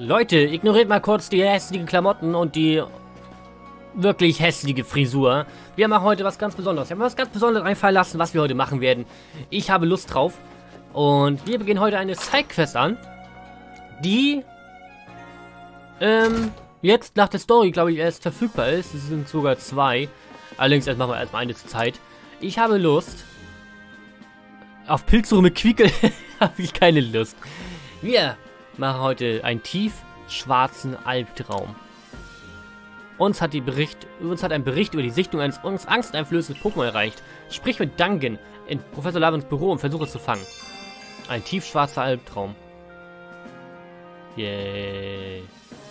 Leute, ignoriert mal kurz die hässlichen Klamotten und die wirklich hässliche Frisur. Wir machen heute was ganz Besonderes. Wir haben was ganz Besonderes einfallen lassen, was wir heute machen werden. Ich habe Lust drauf. Und wir beginnen heute eine Sidequest an, die jetzt nach der Story, glaube ich, erst verfügbar ist. Es sind sogar 2. Allerdings machen wir erstmal eine zur Zeit. Ich habe Lust. Auf Pilzsuche mit Quiekel habe ich keine Lust. Wir machen heute einen tiefschwarzen Albtraum. Uns hat ein Bericht über die Sichtung eines angsteinflößenden Pokémon erreicht. Sprich mit Duncan in Professor Lavins Büro und versuche es zu fangen. Ein tiefschwarzer Albtraum. Yay.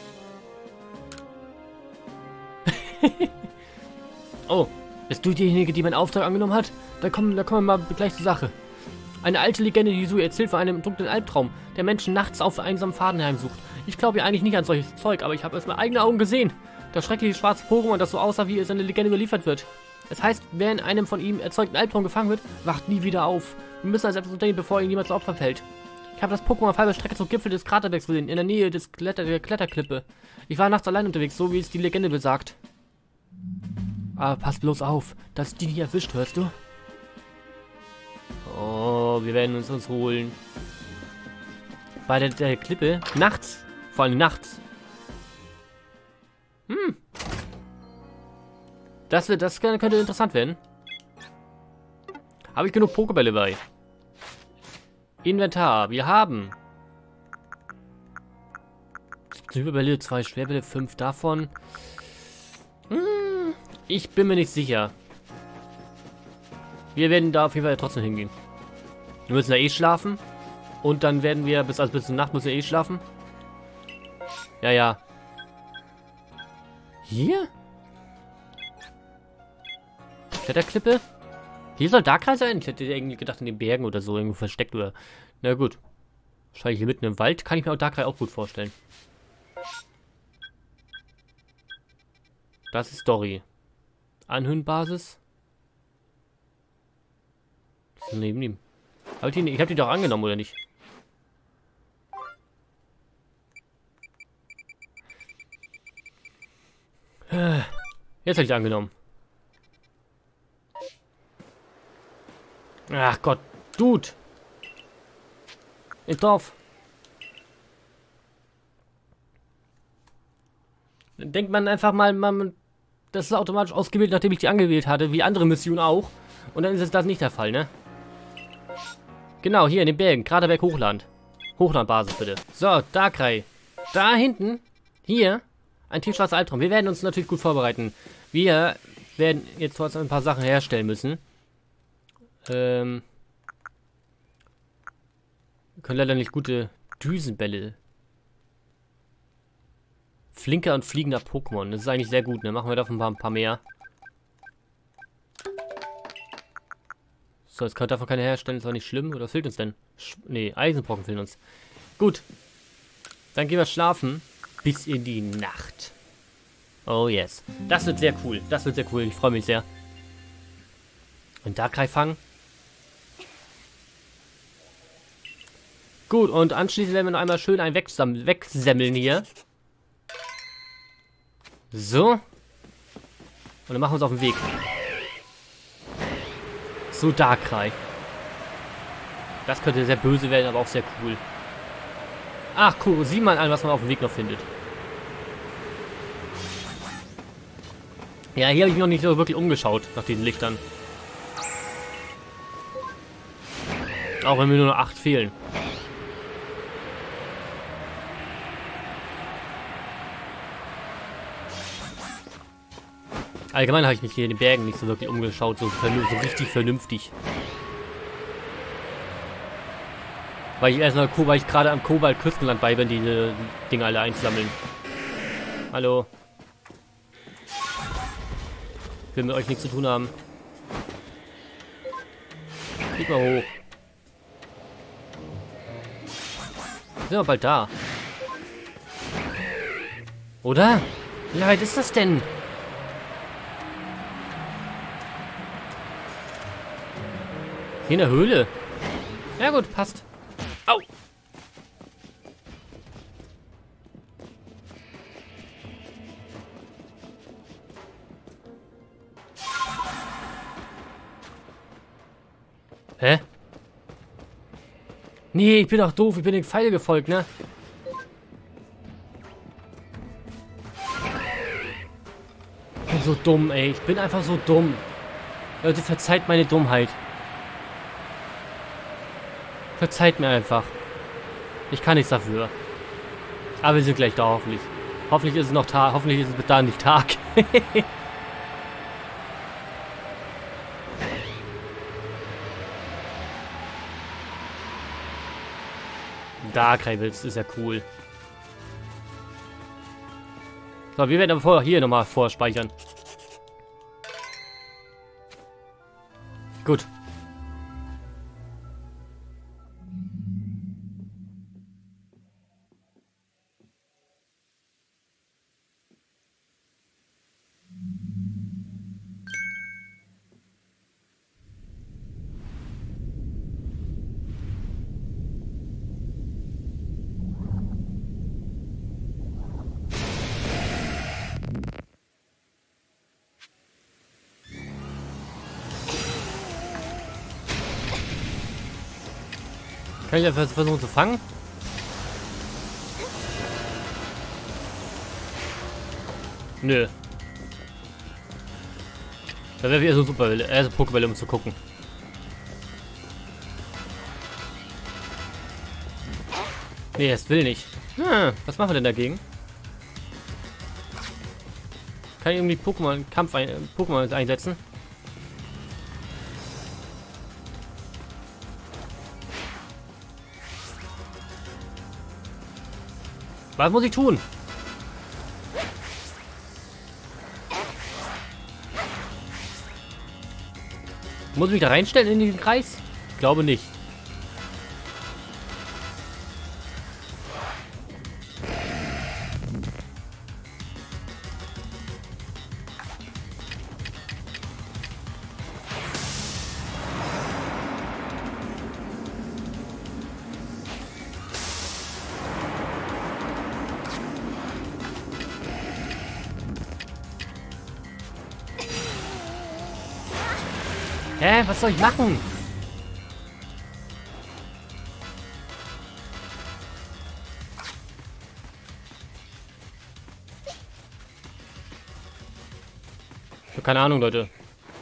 Oh, bist du diejenige, die meinen Auftrag angenommen hat? Da kommen wir mal gleich zur Sache. Eine alte Legende, die Yusui erzählt von einem dunklen Albtraum, der Menschen nachts auf einsamen Faden heimsucht. Ich glaube ja eigentlich nicht an solches Zeug, aber ich habe es mit eigenen Augen gesehen. Das schreckliche schwarze Pokémon, das so aussah, wie es in der Legende überliefert wird. Es heißt, wer in einem von ihm erzeugten Albtraum gefangen wird, wacht nie wieder auf. Wir müssen als etwas unternehmen, bevor ihn jemand zu Opfer fällt. Ich habe das Pokémon auf halber Strecke zum Gipfel des Kraterbergs gesehen, in der Nähe der Kletterklippe. Ich war nachts allein unterwegs, so wie es die Legende besagt. Aber pass bloß auf, dass die nicht erwischt, hörst du? Oh, wir werden uns holen. Bei der Klippe. Nachts. Vor allem nachts. Das könnte interessant werden. Habe ich genug Pokébälle bei? Inventar. Wir haben 17 Überbälle, 2 Schwerbälle, 5 davon. Ich bin mir nicht sicher. Wir werden da auf jeden Fall trotzdem hingehen. Wir müssen da eh schlafen. Und dann werden wir bis zur Nacht müssen wir eh schlafen. Ja, ja. Hier? Kletterklippe? Hier soll Darkrai sein? Ich hätte irgendwie gedacht in den Bergen oder so, irgendwo versteckt oder... Na gut. Wahrscheinlich hier mitten im Wald. Kann ich mir auch Darkrai auch gut vorstellen. Das ist Story. Anhöhenbasis. Neben ihm. Ich hab die doch angenommen, oder nicht? Jetzt habe ich angenommen. Ach Gott, Dude. Im Dorf. Dann denkt man einfach mal, das ist automatisch ausgewählt, nachdem ich die angewählt hatte, wie andere Missionen auch. Und dann ist das nicht der Fall, ne? Genau, hier in den Bergen, Kraterberg Hochland. Hochlandbasis, bitte. So, Darkrai. Da hinten, hier, ein tiefschwarzer Albtraum. Wir werden uns natürlich gut vorbereiten. Wir werden jetzt trotzdem ein paar Sachen herstellen müssen. Wir können leider nicht gute Düsenbälle. Flinker und fliegender Pokémon. Das ist eigentlich sehr gut, ne? Machen wir davon ein paar mehr. So, jetzt kann davon keine herstellen, ist auch nicht schlimm. Oder was fehlt uns denn? Nee, Eisenbrocken fehlen uns. Gut. Dann gehen wir schlafen. Bis in die Nacht. Oh yes. Das wird sehr cool. Das wird sehr cool. Ich freue mich sehr. Und Darkrai fangen. Gut, und anschließend werden wir noch einmal schön ein wegsemmeln hier. So. Und dann machen wir uns auf den Weg. So, Darkrai. Das könnte sehr böse werden, aber auch sehr cool. Ach, cool. Sieh mal an, was man auf dem Weg noch findet. Ja, hier habe ich mich noch nicht so wirklich umgeschaut nach diesen Lichtern. Auch wenn mir nur noch 8 fehlen. Allgemein habe ich mich hier in den Bergen nicht so wirklich umgeschaut, so richtig vernünftig. Weil ich gerade am Kobalt-Küstenland bei bin, diese Dinge alle einsammeln. Hallo. Ich will mit euch nichts zu tun haben. Geht mal hoch. Sind wir bald da. Oder? Wie weit ist das denn? Hier in der Höhle. Ja gut, passt. Au! Hä? Nee, ich bin doch doof. Ich bin den Pfeil gefolgt, ne? Ich bin so dumm, ey. Ich bin einfach so dumm. Leute, verzeiht meine Dummheit. Verzeiht mir einfach. Ich kann nichts dafür. Aber wir sind gleich da, hoffentlich. Hoffentlich ist es noch Tag. Hoffentlich ist es bis dahin nicht Tag. Da, Kreibels, ist ja cool. So, wir werden aber hier nochmal vorspeichern. Gut. Kann ich einfach versuchen zu fangen? Nö. Da wäre wieder so Superbälle, so Pokébälle, um zu gucken. Nee, es will nicht. Was machen wir denn dagegen? Kann ich irgendwie Pokémon einsetzen? Was muss ich tun? Muss ich mich da reinstellen in diesen Kreis? Ich glaube nicht. Hä? Was soll ich machen? Ich habe keine Ahnung, Leute.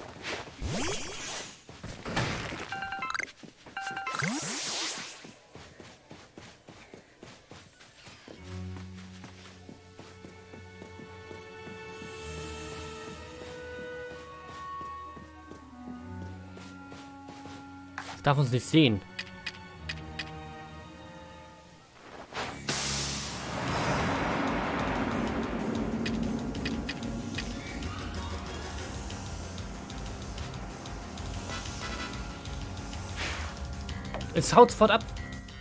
Das darf uns nicht sehen. Es haut sofort ab.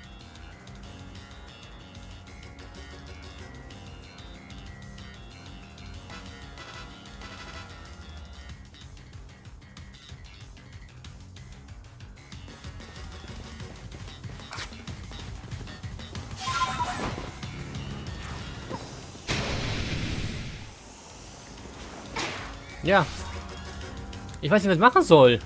Ja. Ich weiß nicht, was ich machen soll.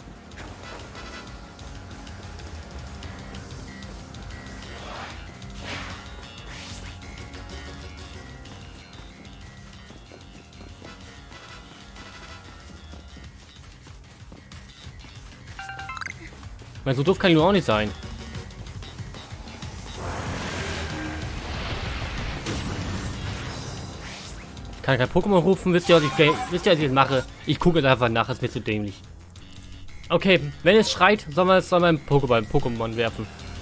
Ich meine, so doof kann ich nur auch nicht sein. Kann kein Pokémon rufen, wisst ihr, was ich jetzt mache? Ich gucke einfach nach, es wird zu dämlich. Okay, wenn es schreit, soll man ein Pokémon werfen.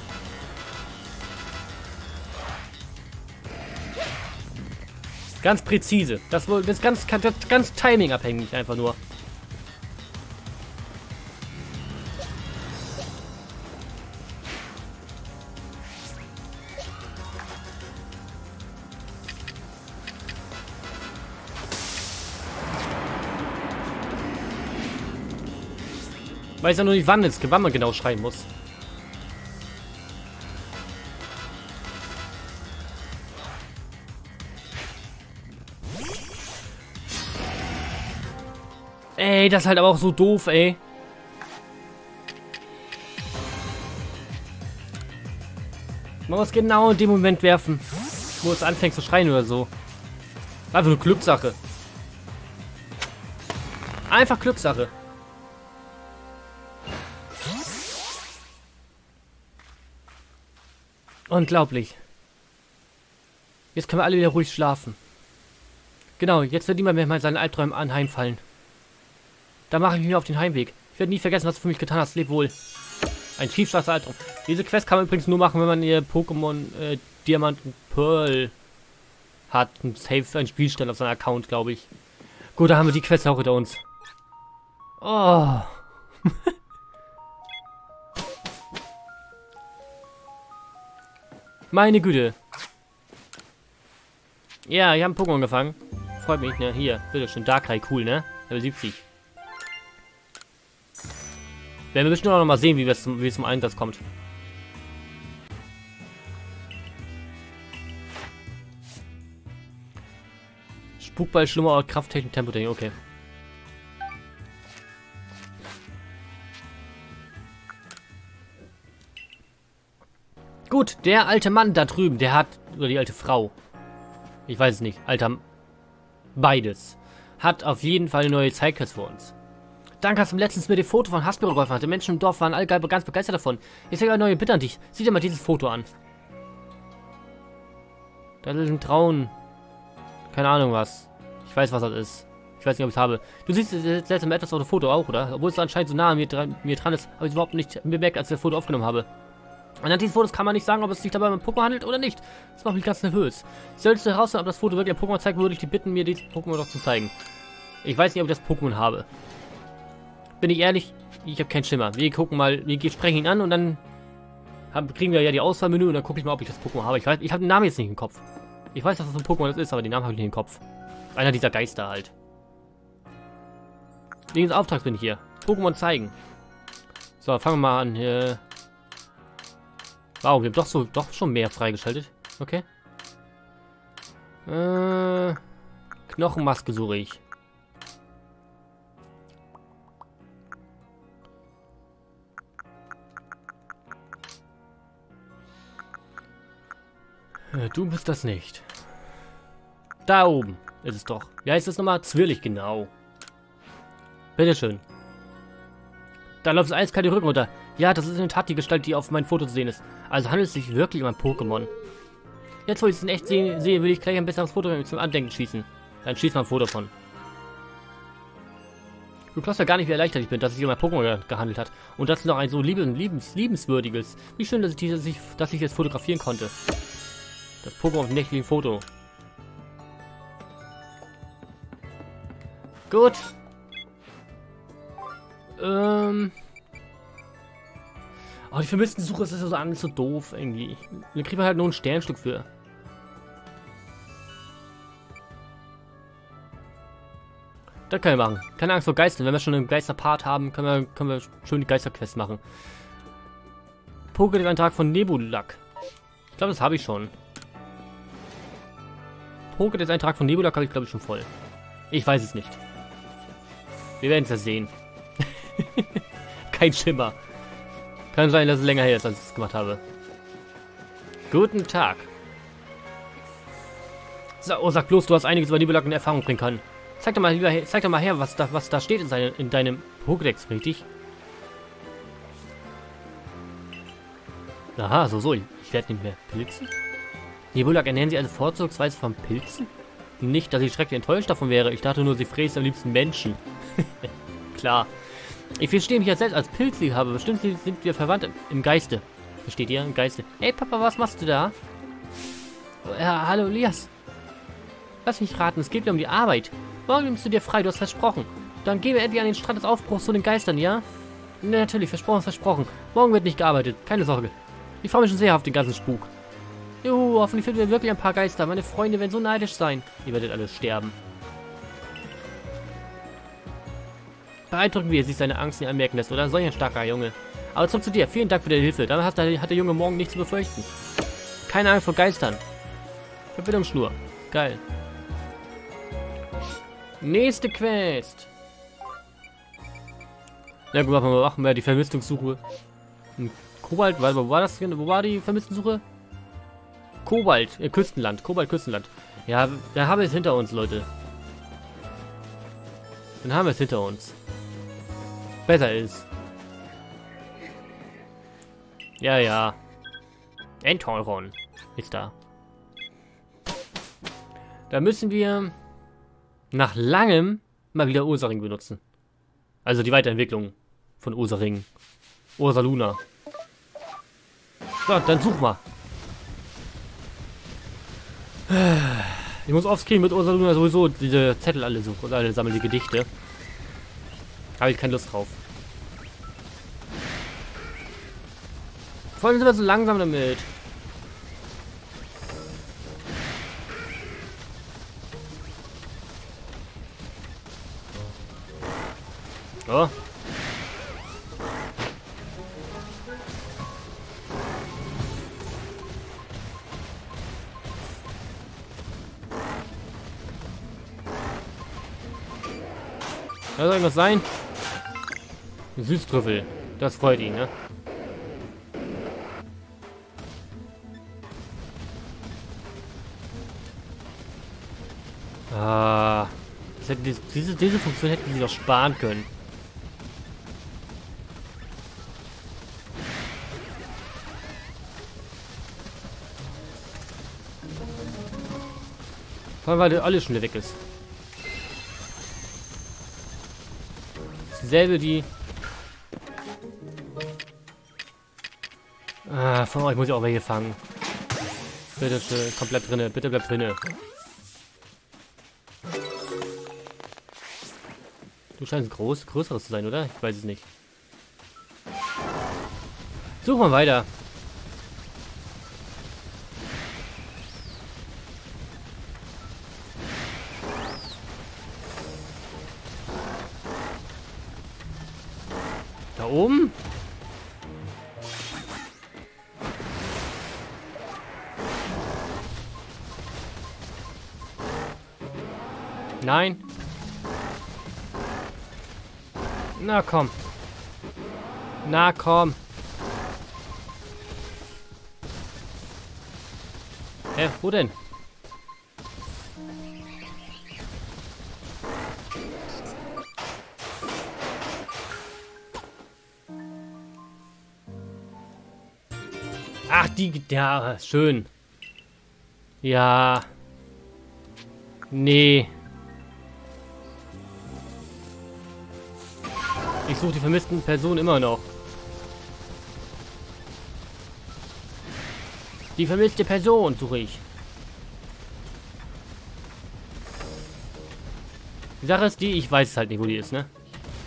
Ganz präzise. Das ist ganz timingabhängig einfach nur. Weiß ja nur nicht, wann man genau schreien muss. Ey, das ist halt aber auch so doof, ey. Man muss genau in dem Moment werfen, wo es anfängt zu schreien oder so. Einfach nur Glückssache. Einfach Glückssache. Unglaublich. Jetzt können wir alle wieder ruhig schlafen. Genau, jetzt wird niemand mehr mal seinen Albträumen anheimfallen. Da mache ich mich auf den Heimweg. Ich werde nie vergessen, was du für mich getan hast. Leb wohl. Ein schiefschwarzer Albtraum. Diese Quest kann man übrigens nur machen, wenn man ihr Pokémon Diamant und Pearl hat. Ein Safe, ein Spielstand auf seinem Account, glaube ich. Gut, da haben wir die Quest auch hinter uns. Oh. Meine Güte. Ja, ich habe einen Pokémon gefangen. Freut mich, ne? Hier, bitteschön. Darkrai, cool, ne? Level 70. Werden wir bestimmt auch noch mal sehen, wie es zum Einsatz kommt. Spukball, Schlummerort, Krafttechnik, Tempotechnik, okay. Gut, der alte Mann da drüben, der hat, oder die alte Frau, ich weiß es nicht, alter, beides, hat auf jeden Fall eine neue Zeitquest für uns. Danke, dass du letztens mir die Foto von Hasbro geholfen hast. Die Menschen im Dorf waren alle ganz begeistert davon. Ich sage eine neue Bitte an dich. Sieh dir mal dieses Foto an. Da ist ein Traun. Keine Ahnung was. Ich weiß, was das ist. Ich weiß nicht, ob ich es habe. Du siehst jetzt letztes Mal etwas auf dem Foto auch, oder? Obwohl es anscheinend so nah an mir dran ist, habe ich es überhaupt nicht bemerkt, als ich das Foto aufgenommen habe. Anhand dieses Fotos kann man nicht sagen, ob es sich dabei um ein Pokémon handelt oder nicht. Das macht mich ganz nervös. Solltest du herausfinden, ob das Foto wirklich ein Pokémon zeigt, würde ich dich bitten, mir dieses Pokémon doch zu zeigen. Ich weiß nicht, ob ich das Pokémon habe. Bin ich ehrlich, ich habe keinen Schimmer. Wir gucken mal, wir sprechen ihn an und dann kriegen wir ja die Auswahlmenü und dann gucke ich mal, ob ich das Pokémon habe. Ich weiß, ich habe den Namen jetzt nicht im Kopf. Ich weiß, dass das ein Pokémon ist, aber den Namen habe ich nicht im Kopf. Einer dieser Geister halt. Wegen des Auftrags bin ich hier. Pokémon zeigen. So, fangen wir mal an. Wow, wir haben doch schon mehr freigeschaltet. Okay. Knochenmaske suche ich. Du bist das nicht. Da oben ist es doch. Wie heißt das nochmal? Zwirlig, genau. Bitteschön. Da läuft es eiskalt den Rücken runter. Ja, das ist in der Tat die Gestalt, die auf meinem Foto zu sehen ist. Also handelt es sich wirklich um ein Pokémon. Jetzt, wo ich es in echt sehe, will ich gleich ein besseres Foto zum Andenken schießen. Dann schieß mal ein Foto von. Du glaubst ja gar nicht, wie erleichtert ich bin, dass es sich um ein Pokémon gehandelt hat. Und das ist noch ein so liebenswürdiges. Wie schön, dass ich jetzt fotografieren konnte. Das Pokémon auf dem nächtlichen Foto. Gut. Oh, die vermissten Suche ist ja so alles so doof irgendwie. Da kriegt man halt nur ein Sternstück für. Das können wir machen. Keine Angst vor Geistern. Wenn wir schon einen Geisterpart haben, können wir schön die Geisterquest machen. Pokédex-Eintrag von Nebulak. Ich glaube, das habe ich schon. Pokédex-Eintrag von Nebulak habe ich, glaube ich, schon voll. Ich weiß es nicht. Wir werden es ja sehen. Kein Schimmer. Kann sein, dass es länger her ist, als ich es gemacht habe. Guten Tag. Oh, sag bloß, du hast einiges über Nebulak in Erfahrung bringen können. Zeig doch mal her, was da steht in deinem Pokédex, richtig? Aha, so. Ich werde nicht mehr Pilzen. Nebulak ernähren sie also vorzugsweise von Pilzen? Nicht, dass ich schrecklich enttäuscht davon wäre. Ich dachte nur, sie fräst am liebsten Menschen. Klar. Ich verstehe mich ja selbst als Pilzliebhaber. Bestimmt sind wir verwandt im Geiste. Versteht ihr? Im Geiste. Hey Papa, was machst du da? Ja, hallo Elias. Lass mich raten, es geht mir um die Arbeit. Morgen nimmst du dir frei, du hast versprochen. Dann gehen wir endlich an den Strand des Aufbruchs zu den Geistern, ja? Ne, natürlich, versprochen ist versprochen. Morgen wird nicht gearbeitet, keine Sorge. Ich freue mich schon sehr auf den ganzen Spuk. Juhu, hoffentlich finden wir wirklich ein paar Geister. Meine Freunde werden so neidisch sein. Ihr werdet alle sterben. Beeindruckend, wie er sich seine Angst nicht anmerken lässt, oder? Solch ein starker Junge. Aber zurück zu dir. Vielen Dank für deine Hilfe. Damit hat der Junge morgen nichts zu befürchten. Keine Angst vor Geistern. Verbindungsschnur. Geil. Nächste Quest. Na gut, machen wir die Vermisstungssuche. Kobalt, wo war das? Wo war die Vermisstensuche? Kobalt, Küstenland. Kobalt, Küstenland. Ja, da haben wir es hinter uns, Leute. Dann haben wir es hinter uns. Besser ist. Ja, ja. Entheuron ist da. Da müssen wir nach langem mal wieder Ursaring benutzen. Also die Weiterentwicklung von Ursaring. Ursaluna. So, dann such mal. Ich muss offscreen mit Ursaluna sowieso diese Zettel alle suchen und alle sammeln die Gedichte. Habe ich keine Lust drauf. Vor allem sind wir so langsam damit. Oh. Da soll irgendwas sein. Süßtrüffel. Das freut ihn, ne? Ah. Diese Funktion hätten sie doch sparen können. Vor allem, weil der alles schon wieder weg ist. Dieselbe, die... Ah, von euch muss ich auch welche fangen. Bitte schön, komm, bleib drinne, bitte bleib drinne. Du scheinst größeres zu sein, oder? Ich weiß es nicht. Such mal weiter. Da oben? Nein. Na komm. Na komm. Hä, wo denn? Ach, die... Ja, schön. Ja. Nee. Ich suche die vermissten Personen immer noch. Die vermisste Person suche ich. Die Sache ist die, ich weiß halt nicht, wo die ist, ne?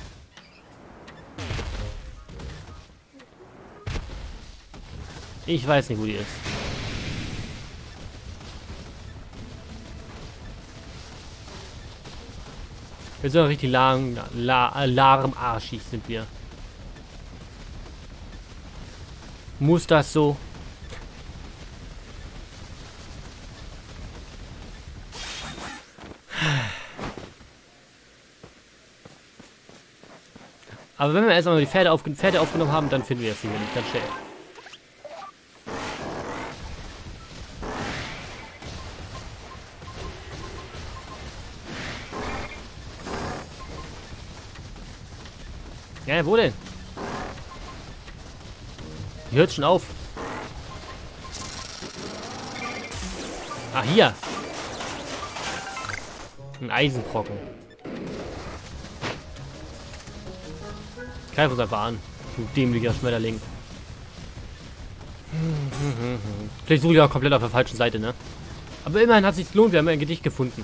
Ich weiß nicht, wo die ist. Wir sind richtig lahmarschig sind wir. Muss das so? Aber wenn wir erstmal die Pferde aufgenommen haben, dann finden wir es sicherlich ganz schnell. Ja, wo denn? Die hört schon auf. Ah, hier. Ein Eisenbrocken. Greif uns einfach an. Du dämlicher Schmetterling. Vielleicht suche ich auch komplett auf der falschen Seite, ne? Aber immerhin hat es sich gelohnt. Wir haben ein Gedicht gefunden.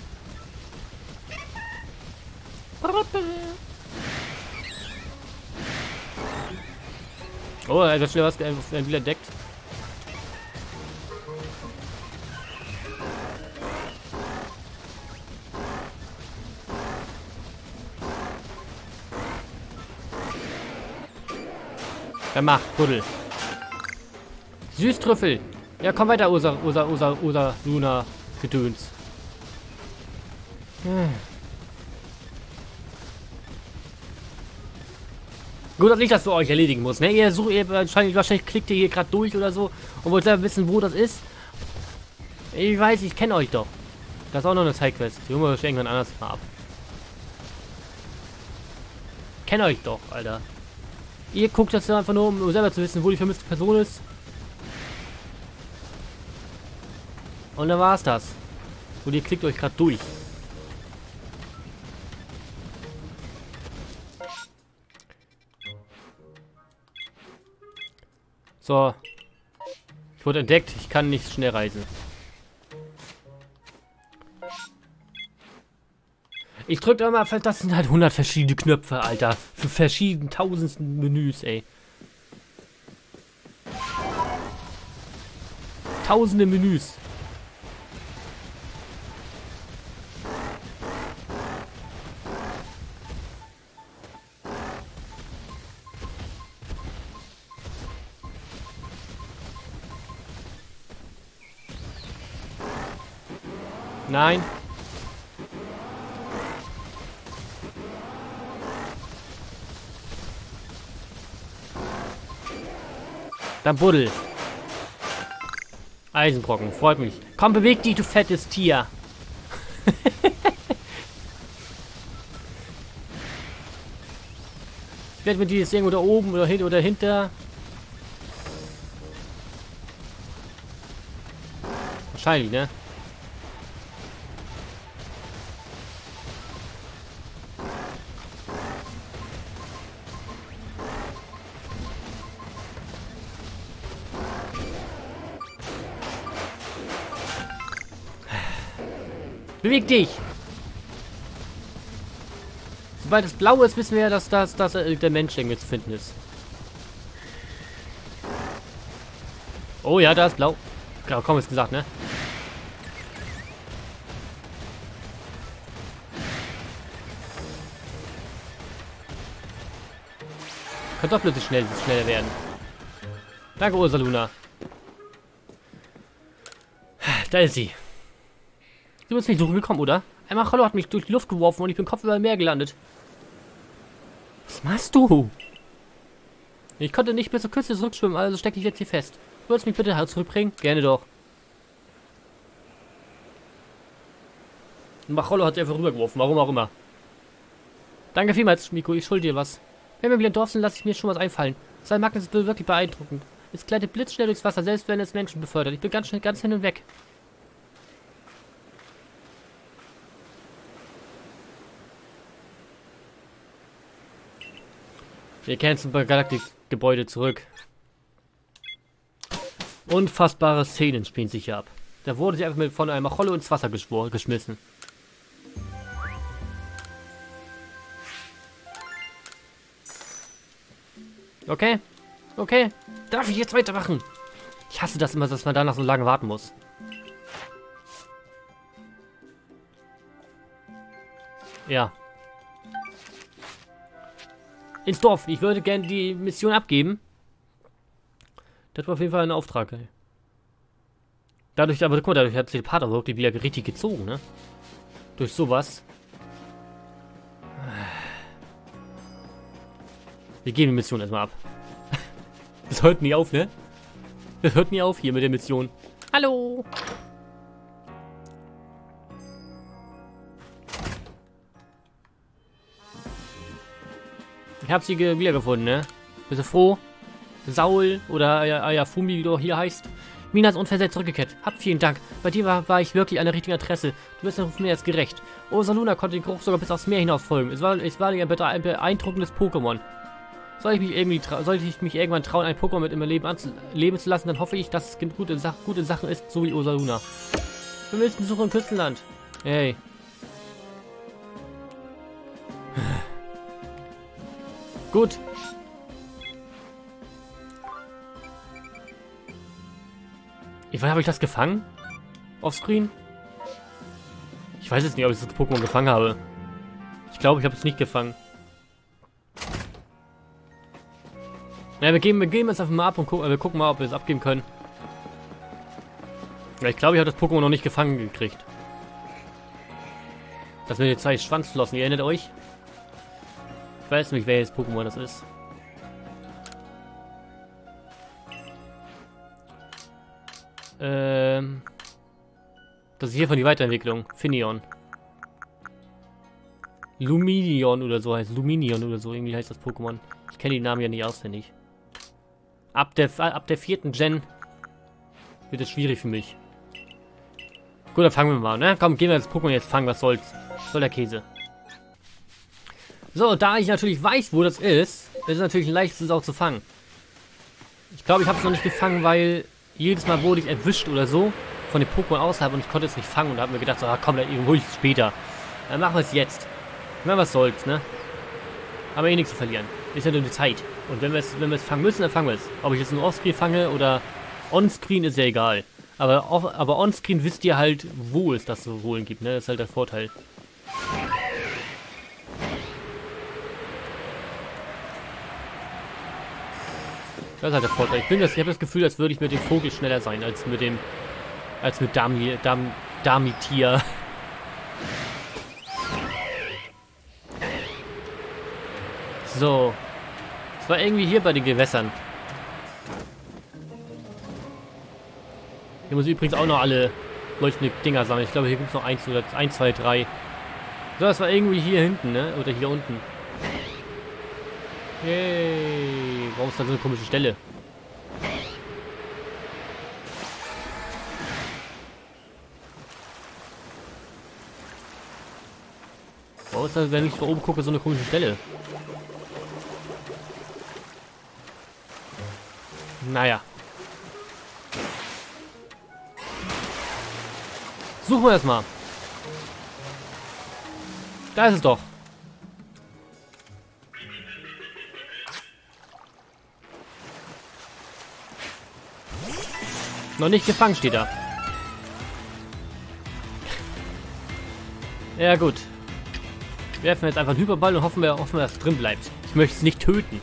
Oh, er hat schnell was wieder entdeckt. Dann mach, Buddel. Süßtrüffel. Ja, komm weiter, Ursa, Luna, Gedöns. Gut, dass ich das für euch erledigen muss, ne? Wahrscheinlich klickt ihr hier gerade durch oder so und wollt selber wissen, wo das ist. Ich weiß, ich kenne euch doch. Das ist auch noch eine Sidequest. Die holen wir irgendwann anders mal ab. Ich kenne euch doch, Alter. Ihr guckt das einfach nur, um selber zu wissen, wo die vermisste Person ist. Und dann war's das. Und ihr klickt euch gerade durch. So. Ich wurde entdeckt. Ich kann nicht schnell reisen. Ich drücke immer, das sind halt 100 verschiedene Knöpfe, Alter. Für verschiedene tausendsten Menüs, ey. Tausende Menüs. Nein. Dann buddel. Eisenbrocken, freut mich. Komm, beweg dich, du fettes Tier. Ich werde mit dir jetzt irgendwo da oben oder hinten oder hinter. Wahrscheinlich, ne? Beweg dich! Sobald es blau ist, wissen wir ja, dass der Mensch irgendwie zu finden ist. Oh ja, da ist blau. Ja, komm, ist gesagt, ne? Kann doch plötzlich schneller werden. Danke, Ursaluna. Da ist sie. Du bist nicht suchen gekommen, oder? Einmal Hallo hat mich durch die Luft geworfen und ich bin Kopf über Meer gelandet. Was machst du? Ich konnte nicht bis zur Küste zurückschwimmen, also stecke ich jetzt hier fest. Würdest du mich bitte zurückbringen? Gerne doch. Und Machollo hat sie einfach rübergeworfen, warum auch immer. Danke vielmals, Miko, ich schulde dir was. Wenn wir wieder im Dorf sind, lasse ich mir schon was einfallen. Sein Magnet ist wirklich beeindruckend. Es gleitet blitzschnell durchs Wasser, selbst wenn es Menschen befördert. Ich bin ganz hin und weg. Wir kehren zum Galaktik-Gebäude zurück. Unfassbare Szenen spielen sich hier ab. Da wurde sie einfach von einem Machollo ins Wasser geschmissen. Okay. Okay. Darf ich jetzt weitermachen? Ich hasse das immer, dass man danach so lange warten muss. Ja. Ins Dorf. Ich würde gerne die Mission abgeben. Das war auf jeden Fall ein Auftrag, ey. Dadurch, aber guck mal, dadurch hat sich der Pater wirklich wieder richtig gezogen, ne? Durch sowas. Wir geben die Mission erstmal ab. Das hört nie auf, ne? Das hört nie auf hier mit der Mission. Hallo! Ich habe sie wiedergefunden, ne? Bist du froh? Saul oder Ayafumi, wie du hier heißt. Mina ist unversetzt zurückgekehrt. Vielen Dank. Bei dir war ich wirklich an der richtigen Adresse. Du bist mir jetzt gerecht. Ursaluna konnte den Geruch sogar bis aufs Meer hinaus folgen. Es war ein beeindruckendes Pokémon. Sollte ich mich irgendwann trauen, ein Pokémon mit im Leben zu lassen, dann hoffe ich, dass es gute Sache ist, so wie Ursaluna. Wir müssen suchen im Küstenland. Hey. Gut. Wann habe ich das gefangen? Offscreen? Ich weiß jetzt nicht, ob ich das Pokémon gefangen habe. Ich glaube, ich habe es nicht gefangen. Ja, wir geben es einfach mal ab und wir gucken mal, ob wir es abgeben können. Ja, ich glaube, ich habe das Pokémon noch nicht gefangen gekriegt. Das sind die 2 Schwanzflossen, ihr erinnert euch? Ich weiß nicht, welches Pokémon das ist. Das ist hier von die Weiterentwicklung. Finneon. Luminion oder so heißt. Luminion oder so. Irgendwie heißt das Pokémon. Ich kenne die Namen ja nicht auswendig. Ab der 4. Gen wird es schwierig für mich. Gut, dann fangen wir mal, ne? Komm, gehen wir das Pokémon jetzt fangen. Was soll's? Soll der Käse. So, da ich natürlich weiß, wo das ist es natürlich ein leichtes auch zu fangen. Ich glaube, ich habe es noch nicht gefangen, weil jedes Mal wurde ich erwischt oder so von den Pokémon außerhalb und ich konnte es nicht fangen und habe mir gedacht, so, ah, komm, dann hol ich es später. Dann machen wir es jetzt. Na, was soll's, ne? Aber eh nichts zu verlieren. Ist ja nur die Zeit. Und wenn wir es fangen müssen, dann fangen wir es. Ob ich jetzt nur Offscreen fange oder Onscreen, ist ja egal. Aber Onscreen wisst ihr halt, wo es das zu holen gibt, ne? Das ist halt der Vorteil. Das ist halt der Vorteil. Ich habe das Gefühl, als würde ich mit dem Vogel schneller sein, als mit Damitier. So. Es war irgendwie hier bei den Gewässern. Hier muss ich übrigens auch noch alle leuchtende Dinger sammeln. Ich glaube, hier gibt es noch 1, 2, 3. So, das war irgendwie hier hinten, ne? Oder hier unten. Hey, warum ist da so eine komische Stelle? Warum ist da, wenn ich von oben gucke, so eine komische Stelle? Naja. Suchen wir das mal. Da ist es doch. Noch nicht gefangen steht da. Ja gut. Wir werfen jetzt einfach einen Hyperball und hoffen wir, dass es drin bleibt. Ich möchte es nicht töten.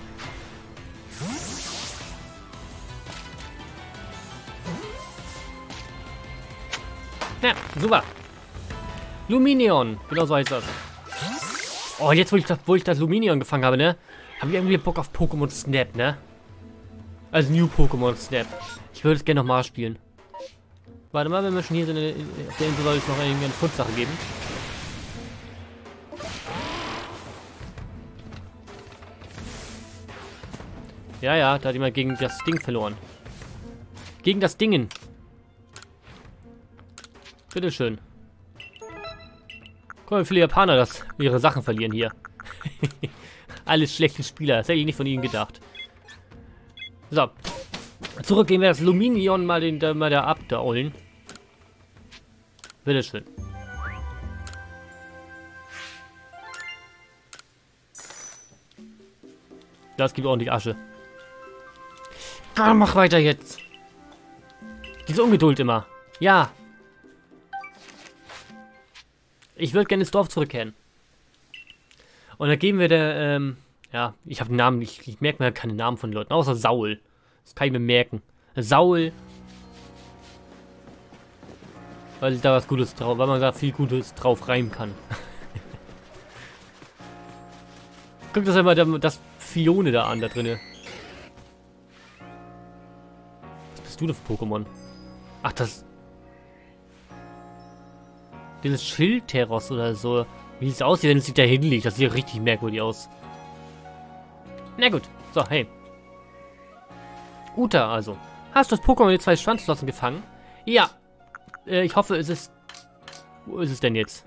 Ja, super. Luminion. Genau so heißt das. Oh, jetzt wo ich das Luminion gefangen habe, ne? Habe ich irgendwie Bock auf Pokémon Snap, ne? Also New Pokémon Snap. Ich würde es gerne nochmal spielen. Warte mal, wenn wir schon hier sind, auf der Insel soll es noch eine Fundsache geben. Ja, ja, da hat jemand gegen das Ding verloren. Gegen das Dingen. Bitteschön. Guck mal, wie viele Japaner das ihre Sachen verlieren hier. Alles schlechte Spieler. Das hätte ich nicht von ihnen gedacht. So. Zurück gehen wir das Luminion mal da ab, da Ollen. Bitteschön. Das gibt ordentlich Asche. Ah, mach weiter jetzt. Diese Ungeduld immer. Ja. Ich würde gerne ins Dorf zurückkehren. Und dann geben wir der, ja, ich habe einen Namen, ich merke mir keine Namen von Leuten, außer Saul. Das kann ich mir merken. Saul. Weil da was Gutes drauf, weil man da viel Gutes drauf reimen kann. Guck das einmal das Fione da an, da drinne. Was bist du denn für Pokémon? Ach, das... Dieses Schildterros oder so. Wie es aussieht, wenn es sich da hinlegt. Das sieht richtig merkwürdig aus. Na gut. So, hey. Uta, also. Hast du das Pokémon mit 2 Schwanzflossen gefangen? Ja. Ich hoffe, es ist... Wo ist es denn jetzt?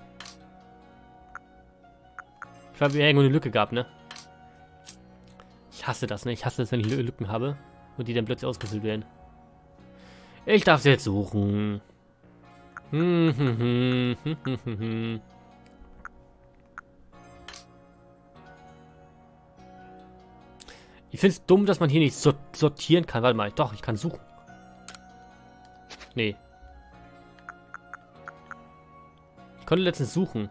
Ich habe irgendwo eine Lücke gehabt, ne? Ich hasse das, ne? Ich hasse es, wenn ich Lücken habe. Und die dann plötzlich ausgefüllt werden. Ich darf sie jetzt suchen. Ich finde es dumm, dass man hier nicht sortieren kann. Warte mal, doch, ich kann suchen. Nee. Ich konnte letztens suchen.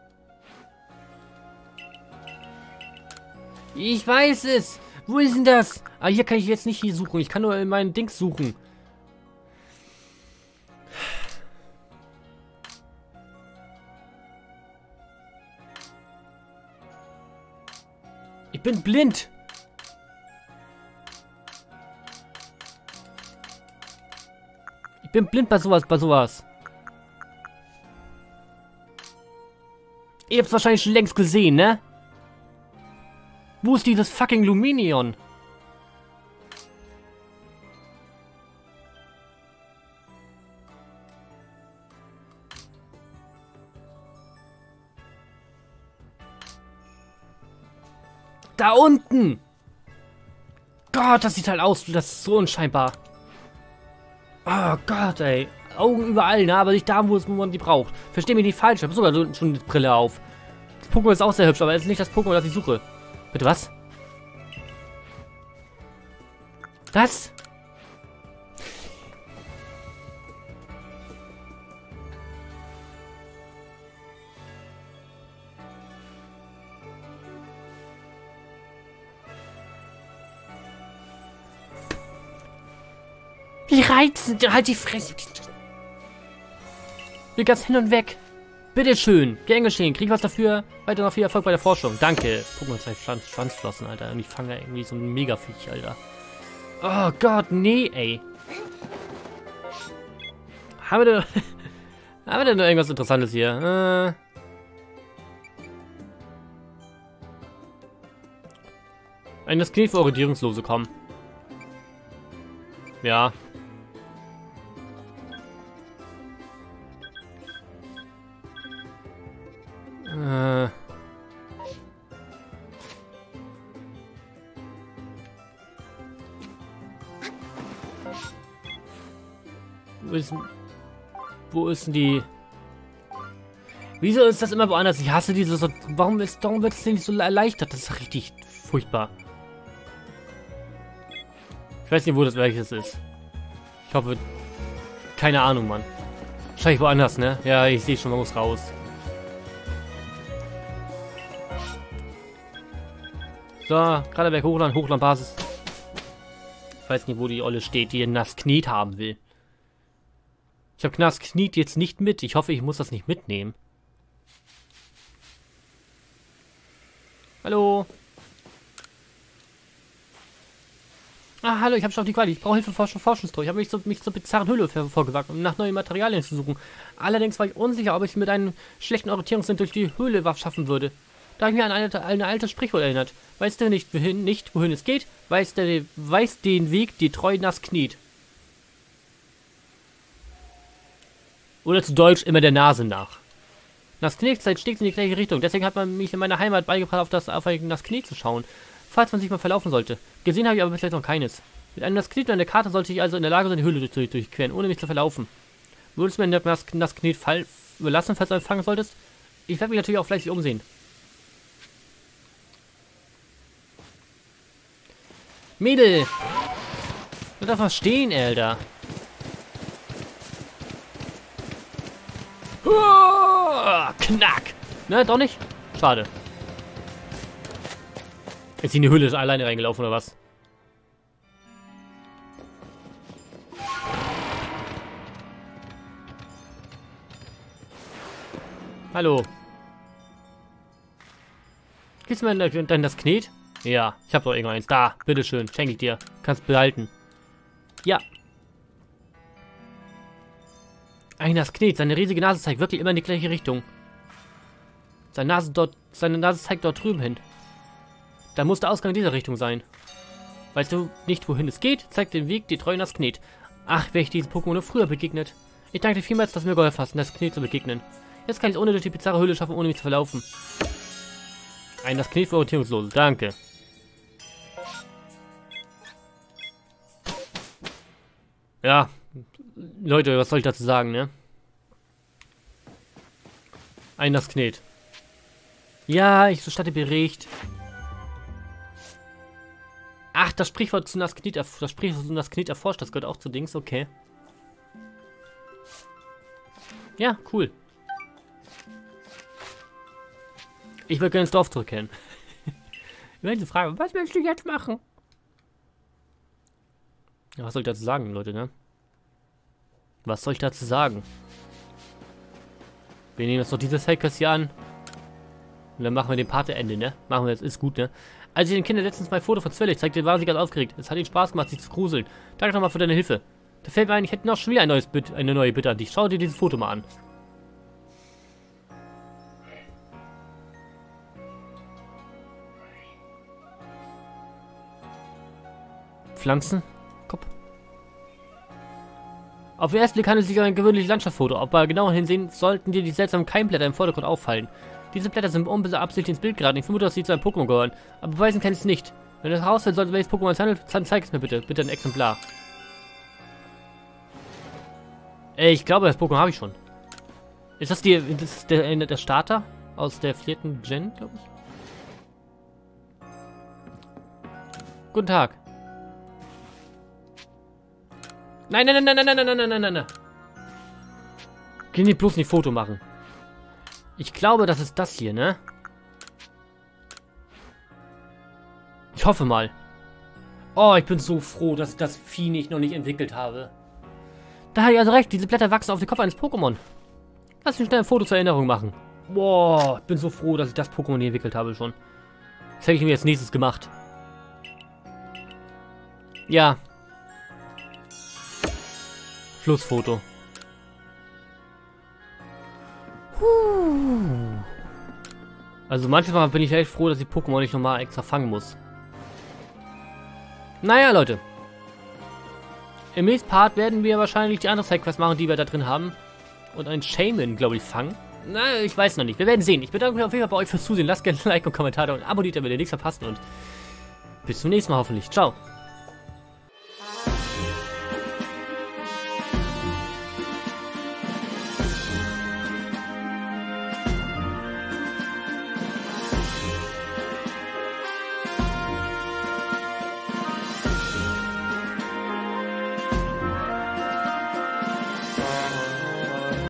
Ich weiß es! Wo ist denn das? Ah, hier kann ich jetzt nicht hier suchen. Ich kann nur in meinen Dings suchen. Ich bin blind. Ich bin blind bei sowas, Ihr habt es wahrscheinlich schon längst gesehen, ne? Wo ist dieses fucking Luminion? Da unten! Gott, das sieht halt aus, das ist so unscheinbar. Oh Gott, ey. Augen überall, ne? Aber nicht da, wo man die braucht. Versteh mich nicht falsch, ich habe sogar so schon eine Brille auf. Das Pokémon ist auch sehr hübsch, aber es ist nicht das Pokémon, das ich suche. Bitte was? Das? Wie reizend, halt die Fresse. Will ganz hin und weg. Bitteschön. Gern geschehen. Krieg was dafür. Weiter noch viel Erfolg bei der Forschung. Danke. Pokémon 2 Schwanzflossen, Alter. Und ich fange da irgendwie so ein Megaviech, Alter. Oh Gott, nee, ey. Haben wir denn noch irgendwas Interessantes hier? Das Knie für Orientierungslose kommen. Ja. Wo ist denn die... Wieso ist das immer woanders? Ich hasse diese so... Warum wird es nicht so erleichtert? Das ist richtig furchtbar. Ich weiß nicht, wo das welches ist. Ich hoffe... Keine Ahnung, Mann. Wahrscheinlich woanders, ne? Ja, ich sehe schon, man muss raus. So, gerade Berg Hochland, Hochlandbasis. Ich weiß nicht, wo die Olle steht, die Nasknet haben will. Ich habe Nasknet jetzt nicht mit. Ich hoffe, ich muss das nicht mitnehmen. Hallo. Ah, hallo, ich habe schon auf die Quali. Ich brauche Hilfe für Forschungstour. Ich habe mich zur bizarren Höhle vorgewagt, um nach neuen Materialien zu suchen. Allerdings war ich unsicher, ob ich mit einem schlechten Orientierungssinn durch die Höhle schaffen würde. Da habe ich mir an ein altes Sprichwort erinnert. Weißt du nicht, wohin es geht? Weiß den Weg, die treu Nasknet. Oder zu Deutsch immer der Nase nach. Nasknet zeigt stets in die gleiche Richtung. Deswegen hat man mich in meiner Heimat beigebracht, auf ein Nasknet zu schauen. Falls man sich mal verlaufen sollte. Gesehen habe ich aber bisher noch keines. Mit einem Nasknet an der Karte sollte ich also in der Lage sein, die Höhle durchqueren, ohne mich zu verlaufen. Würdest du mir das Nasknet überlassen, falls du empfangen solltest? Ich werde mich natürlich auch fleißig umsehen. Mädel! Du darfst mal stehen, Alter. Knack! Ne, doch nicht? Schade. Ist sie in die Höhle alleine reingelaufen, oder was? Hallo. Gibst du mir denn das Knet? Ja, ich habe doch irgendeins. Da, bitteschön. Schenke ich dir. Kannst behalten. Ja. Das Knet. Seine riesige Nase zeigt wirklich immer in die gleiche Richtung. Seine Nase zeigt dort drüben hin. Da muss der Ausgang in dieser Richtung sein. Weißt du nicht, wohin es geht? Zeigt den Weg, die treuen das Knet. Ach, wäre ich diesem Pokémon nur früher begegnet. Ich danke dir vielmals, dass du mir geholfen hast, das Knet zu begegnen. Jetzt kann ich es ohne durch die bizarre Höhle schaffen, ohne mich zu verlaufen. Das Knet für Orientierungslose. Danke. Ja, Leute, was soll ich dazu sagen, ne? Das Knet. Ja, ich statte Bericht. Ach, das Sprichwort zu Nasknet erforscht, das gehört auch zu Dings, okay. Ja, cool. Ich würde gerne ins Dorf zurückkehren. Ich werde fragen, was willst du jetzt machen? Ja, was soll ich dazu sagen, Leute, ne? Was soll ich dazu sagen? Wir nehmen jetzt noch dieses Hackers hier an. Und dann machen wir den Part zu Ende, ne? Machen wir jetzt, ist gut, ne? Als ich den Kindern letztens mein Foto von Zwillig zeigte, waren sie ganz aufgeregt. Es hat ihnen Spaß gemacht, sich zu gruseln. Danke nochmal für deine Hilfe. Da fällt mir ein, ich hätte noch schon wieder eine neue Bitte an dich. Schau dir dieses Foto mal an. Pflanzen. Kopf. Auf den ersten Blick handelt es sich um ein gewöhnliches Landschaftsfoto. Aber genauer hinsehen sollten dir die seltsamen Keimblätter im Vordergrund auffallen. Diese Blätter sind unbeabsichtigt ins Bild geraten. Ich vermute, dass sie zu einem Pokémon gehören. Aber beweisen kann ich es nicht. Wenn es herausfällt, sollte welches Pokémon es handelt, dann zeig es mir bitte. Bitte ein Exemplar. Ich glaube, das Pokémon habe ich schon. Ist das der Starter aus der 4. Gen, glaube ich? Guten Tag. Nein, nein, nein, nein, nein, nein, nein, nein, nein, nein. Geh nicht bloß nicht Foto machen. Ich glaube, das ist das hier, ne? Ich hoffe mal. Oh, ich bin so froh, dass ich das Vieh noch nicht entwickelt habe. Da hat er also recht, diese Blätter wachsen auf den Kopf eines Pokémon. Lass mich schnell ein Foto zur Erinnerung machen. Boah, ich bin so froh, dass ich das Pokémon hier entwickelt habe schon. Das hätte ich mir jetzt nächstes gemacht. Ja. Schlussfoto. Also manchmal bin ich echt froh, dass ich Pokémon nicht nochmal extra fangen muss. Naja, Leute. Im nächsten Part werden wir wahrscheinlich die andere Sidequest machen, die wir da drin haben. Und einen Shaman, glaube ich, fangen. Na, ich weiß noch nicht. Wir werden sehen. Ich bedanke mich auf jeden Fall bei euch fürs Zusehen. Lasst gerne ein Like und Kommentar da und abonniert, damit ihr nichts verpasst. Und bis zum nächsten Mal hoffentlich. Ciao.